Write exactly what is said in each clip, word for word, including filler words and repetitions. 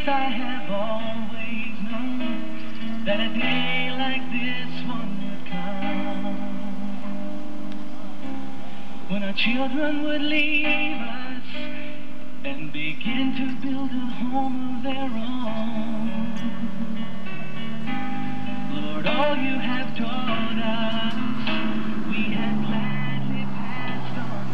truth I have always known, that a day like this one would come, when our children would leave us and begin to build a home of their own. Lord, all you have taught us, we have gladly passed on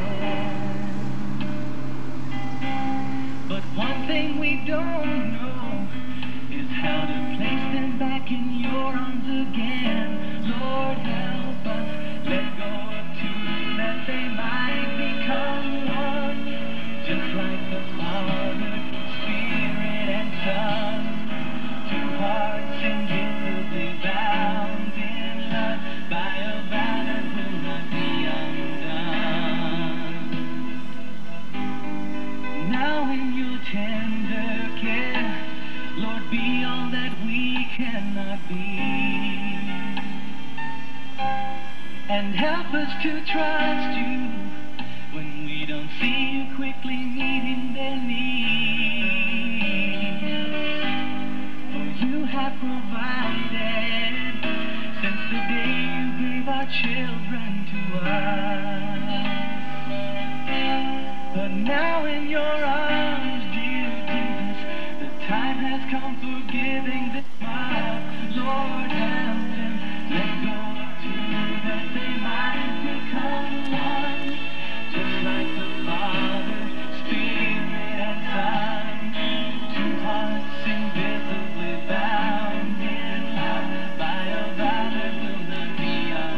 to them. But one thing we don't know is how to place them back in your arms again. Lord, help us let go of two, that they might become one, just like the Father, Spirit, and Son, two hearts invisibly bound in love by a vow that will not be undone. Now in your tender care, Lord, be all that we cannot be, and help us to trust you when we don't see you quickly meeting their needs. For you have provided since the day you gave our children to us. But now in your arms, dear Jesus, the time has come for giving them up. Lord, help them let go of two, that they might become one, just like the Father, Spirit, and Son, two hearts invisibly bound in love by a vow that will not be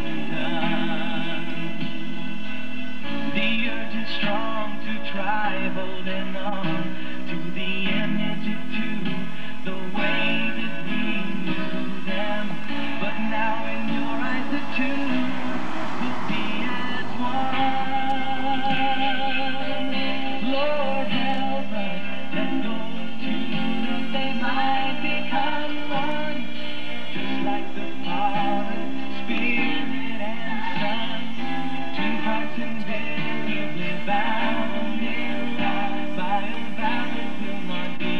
undone. The urge is strong to try holding on to the image of two, the way that we knew them. But now in your eyes the two will be as one. Lord, help us let go of two, that they might become one, just like the Father, Spirit, and Son, two hearts invisibly bound in love by a vow that will not be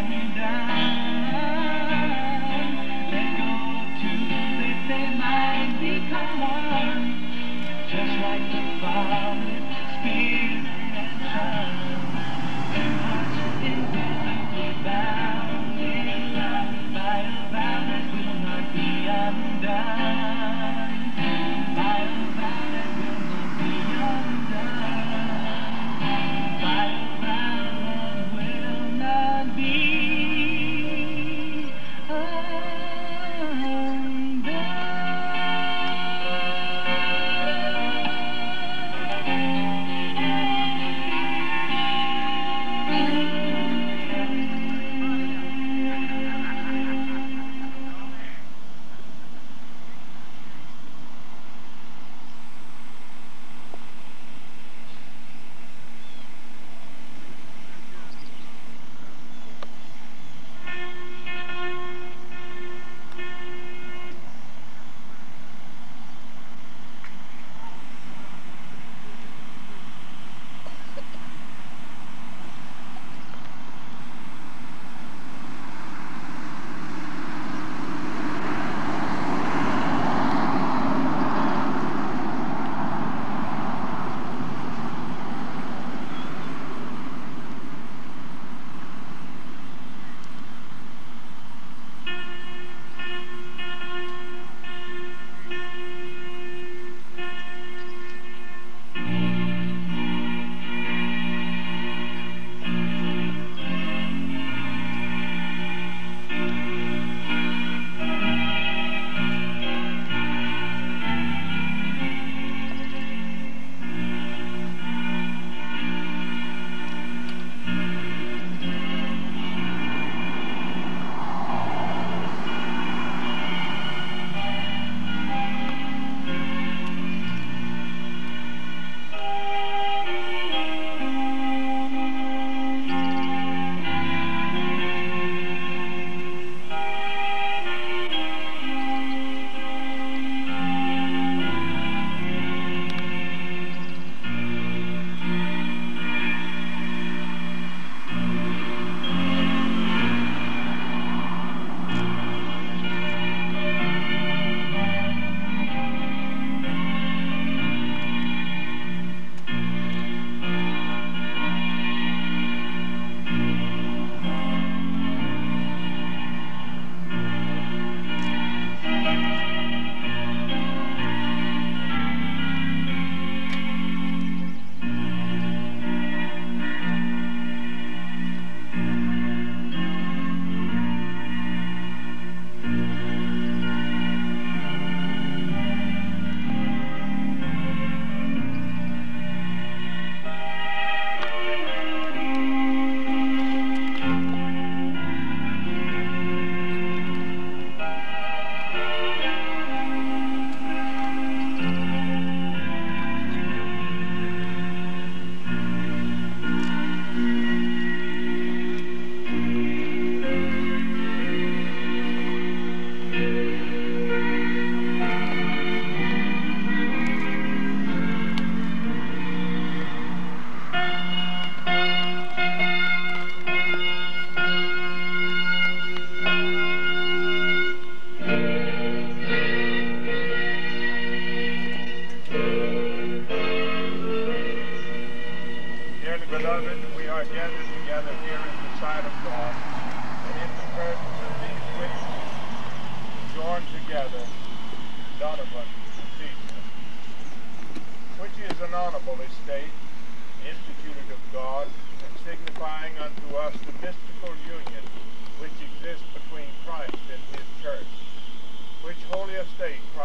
undone. Let go of two, that they might become one, just like the Father, Spirit, and Son, two hearts invisibly bound in love by a vow that will not be undone, by a vow that will not be undone, by a vow that will not be undone.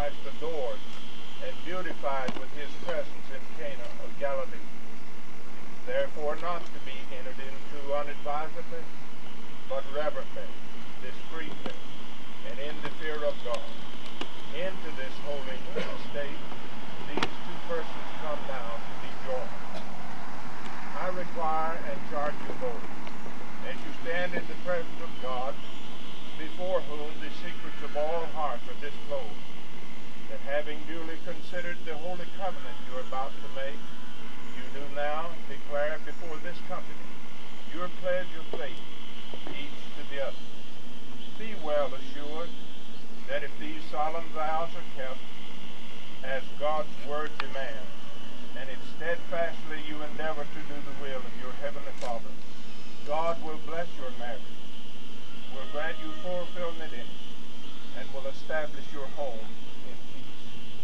Christ adored and beautified with his presence in Cana of Galilee. Therefore not to be entered into unadvisedly, but reverently, discreetly, and in the fear of God. Into this holy state these two persons come now to be joined. I require and charge you both, as you stand in the presence of God, before whom the secrets of all hearts are disclosed, that having duly considered the holy covenant you are about to make, you do now declare before this company your pledge of faith, each to the other. Be well assured that if these solemn vows are kept, as God's word demands, and if steadfastly you endeavor to do the will of your heavenly Father, God will bless your marriage, will grant you fulfillment in it, and will establish your home in peace.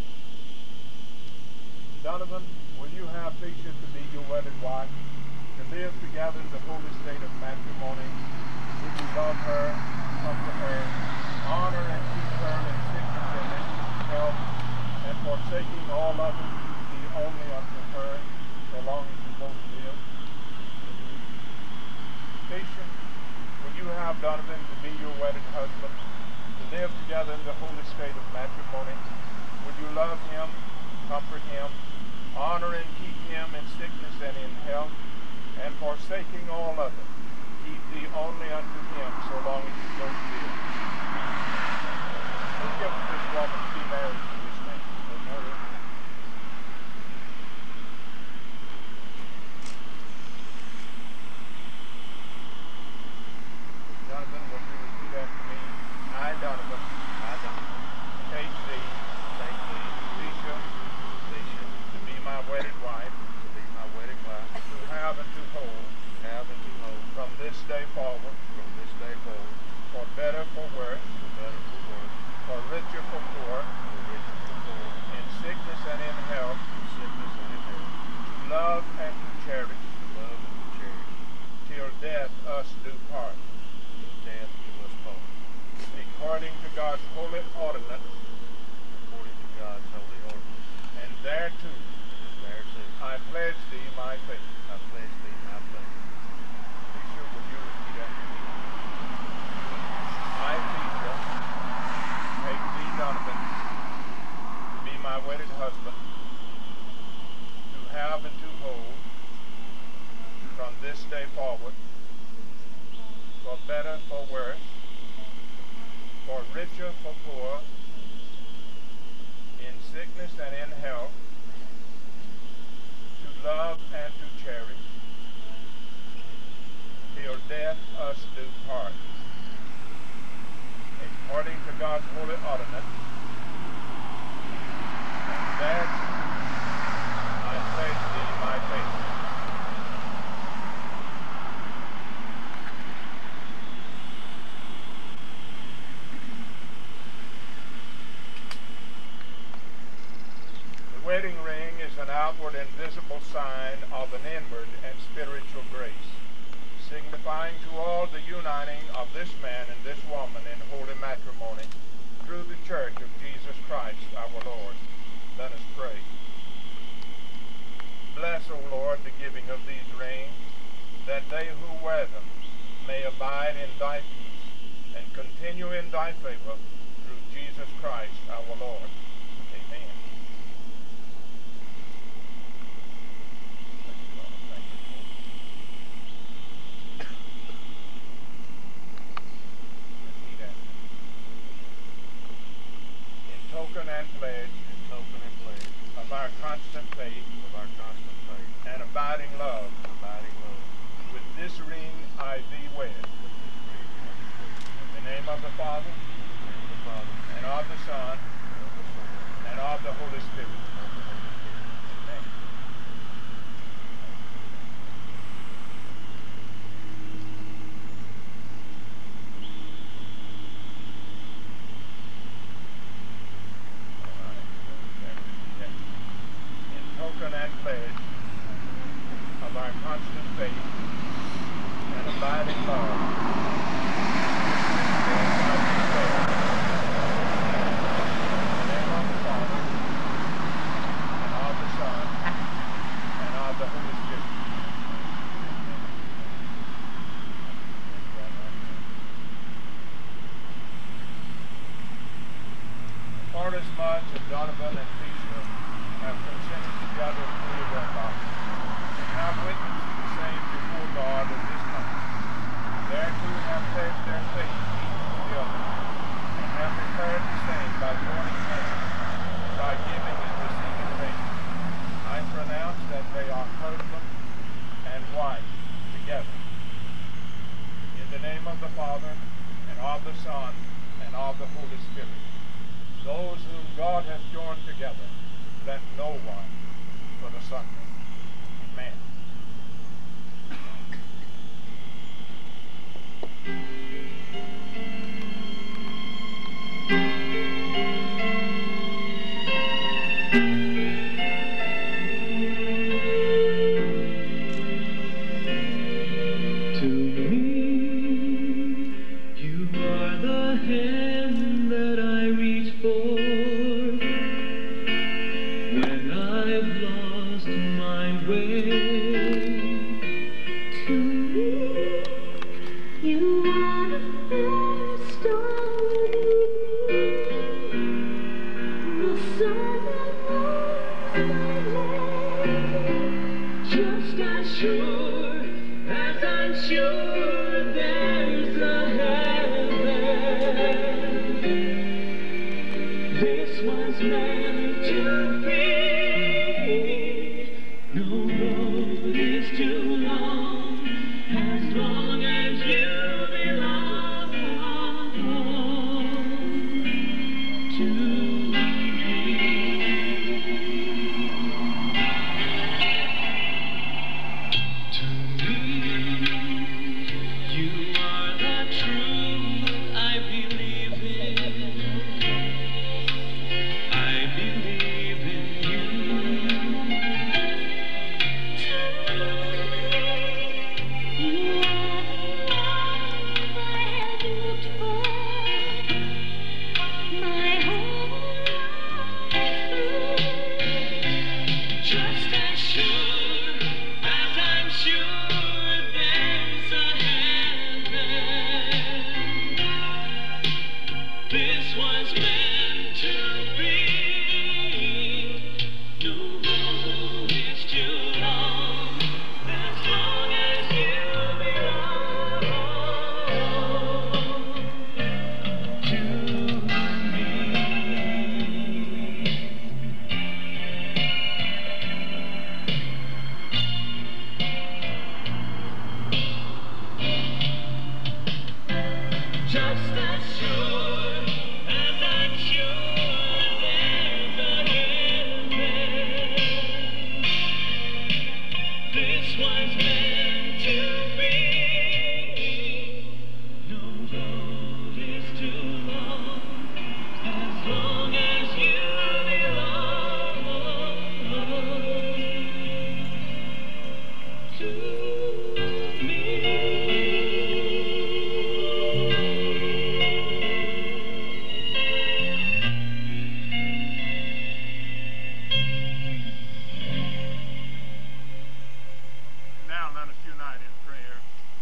Donovan, will you have Tisha to be your wedded wife, to live together in the holy state of matrimony? Will you love her, comfort her, honor and keep her in sickness and in health, and forsaking all others, be only unto her, so long as you both live? Tisha, will you have Donovan to be your wedded husband, to live together in the holy state of matrimony? Will you love him, comfort him, honor and keep him in sickness and in health, and forsaking all others, keep thee only unto him, so long as you both live? Who gives this woman to be married to this man? Donovan, will you repeat after me? I, Donovan, I, Donovan, take thee, take thee, Tisha, Tisha, to be my wedded wife, to be my wedded wife, to have and to hold, to have and to hold, from this day forward, from this day forward, for better, for worse, for better, for worse, for richer, for poor, for richer, for poor, in sickness and in health, in sickness and in health, to love and to cherish, to love and to cherish, till death us do part, till death do us part, according to God's holy ordinance, according to God's holy ordinance, and thereto and thereto I pledge thee my faith. I pledge thee my faith. Tisha, will you repeat after me? I, Tisha, take thee, Donovan, to be my wedded husband, to have and to hold, from this day forward, for better, for worse, for richer, for poor, in sickness and in health, to love and to cherish, till death us do part, according to God's holy ordinance, and that I pledge thee my faith. The wedding ring is an outward and visible sign of an inward and spiritual grace, signifying to all the uniting of this man and this woman in holy matrimony through the church of Jesus Christ our Lord. Let us pray. Bless, O Lord, the giving of these rings, that they who wear them may abide in thy peace and continue in thy favor through Jesus Christ our Lord. Amen. Token and pledge, In token and pledge of our constant faith of our constant faith and abiding love, and abiding love, with this ring I thee wed. with this ring I do pledge. In the name of the Father, In the name of the Father, and of the Son, and of the Son, and of the Holy Spirit. and of the Holy Spirit. Amen. In token and pledge of our constant faith and abiding love, with this ring I thee wed. In the name of the much of Donovan and Fisher have consented together through their bodies, and have witnessed the same before God in this country. Thereto have pledged their faith each to the other, and have declared the same by joining hands, by giving and receiving faith. I pronounce that they are husband and wife together. In the name of the Father, and of the Son, and of the Holy Spirit. Those whom God hath joined together, let no one put asunder. Amen. To me, you are the hand that I reach for when I've lost my way. To me, you are the first star the sun that warms my way. Just as sure as I'm sure there's a heaven, this was meant to be. No road is too long, as long as you belong to me. To me, you are the truth I believe in. I believe in you. You are the love I have looked for my whole life through. Just as sure as I'm sure there's a heaven, this was meant to be. No road is too long, as long as you belong to me. Just as sure as I'm sure there's a heaven, this was meant to be. No road is too long, as long as you belong to me. Now let us unite in prayer.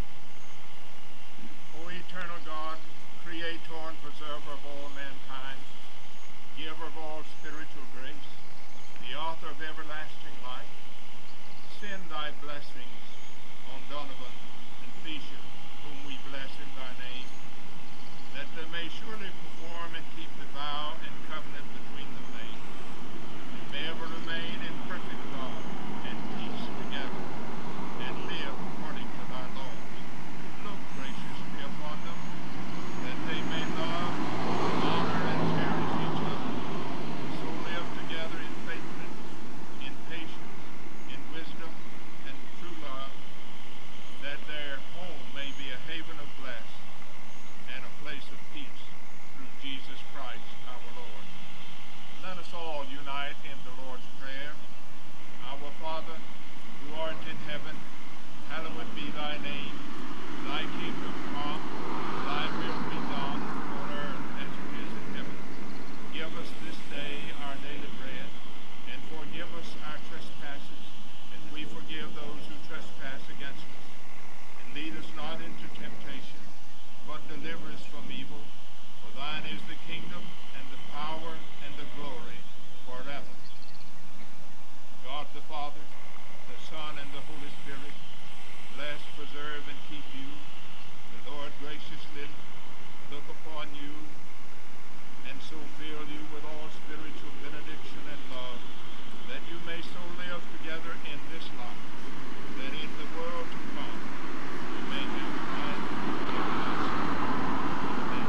O eternal God, creator and preserver of all mankind, giver of all spiritual grace, the author of everlasting life, send thy blessings on Donovan and Fisher, whom we bless in thy name, that they may surely perform and keep the vow and covenant between them made, and may ever remain in perfect love and peace together, and live according to thy laws. Look graciously upon them, that they may love, honor, and cherish each other, so live together in faithfulness, in patience, in wisdom, and true love, that their home may be a haven of bless and a place of peace through Jesus Christ our Lord. Let us all unite in the Lord's Prayer. Our Father, who art in heaven, hallowed be thy name. Thy kingdom come, thy will be done on earth as it is in heaven. Give us this day our daily bread, and forgive us our trespasses, as we forgive those who trespass against us. And lead us not into temptation, but deliver us from evil. For thine is the kingdom, and the power, and the glory, forever. God the Father, the Son, and the Holy Spirit, bless, preserve, and keep you. The Lord graciously look upon you, and so fill you with all spiritual benediction and love, that you may so live together in this life, that in the world to come you may do right and blessed. Amen.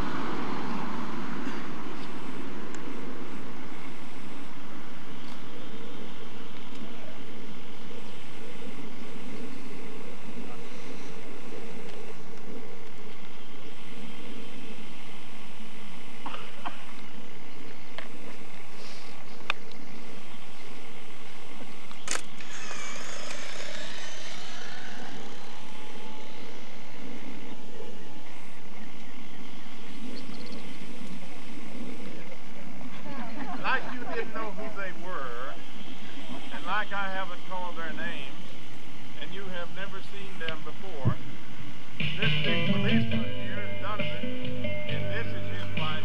Like you didn't know who they were, and like I haven't called their names, and you have never seen them before, this big policeman here is Donovan, and this is his wife,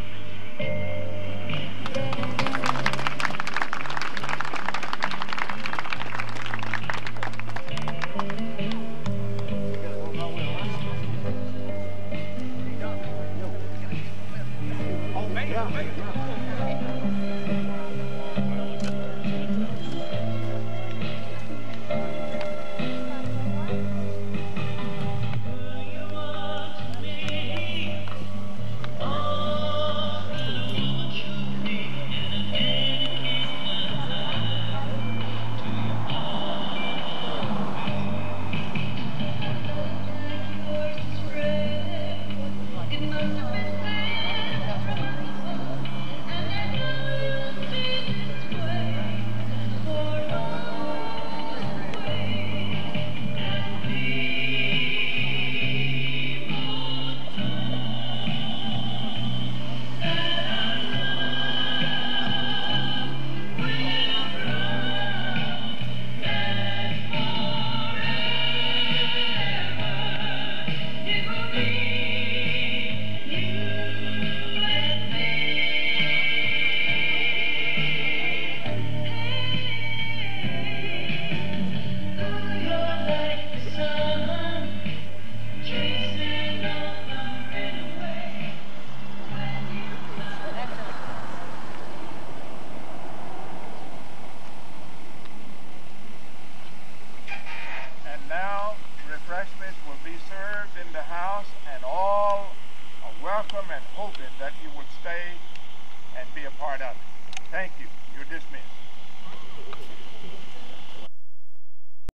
refreshments will be served in the house, and all are welcome and hoping that you would stay and be a part of it. Thank you. You're dismissed.